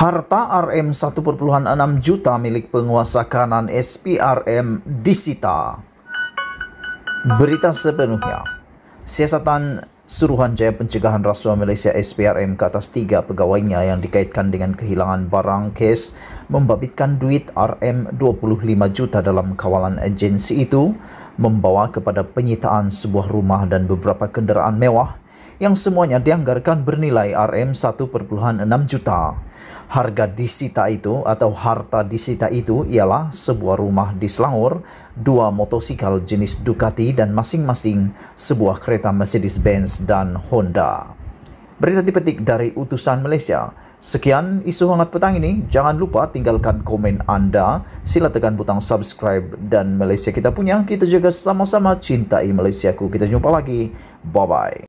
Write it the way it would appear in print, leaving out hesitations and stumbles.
Harta Rm 1,6 juta milik penguasa kanan SPRM disita. Berita sepenuhnya. Siasatan Suruhanjaya Pencegahan Rasuah Malaysia SPRM ke atas 3 pegawainya yang dikaitkan dengan kehilangan barang kes membabitkan duit Rm 25 juta dalam kawalan agensi itu membawa kepada penyitaan sebuah rumah dan beberapa kenderaan mewah yang semuanya dianggarkan bernilai Rm 1,6 juta. Harga disita itu atau harta disita itu ialah sebuah rumah di Selangor, 2 motosikal jenis Ducati dan masing-masing sebuah kereta Mercedes-Benz dan Honda. Berita dipetik dari Utusan Malaysia. Sekian isu hangat petang ini. Jangan lupa tinggalkan komen anda. Sila tekan butang subscribe dan Malaysia kita punya. Kita jaga sama-sama cintai Malaysiaku. Kita jumpa lagi. Bye-bye.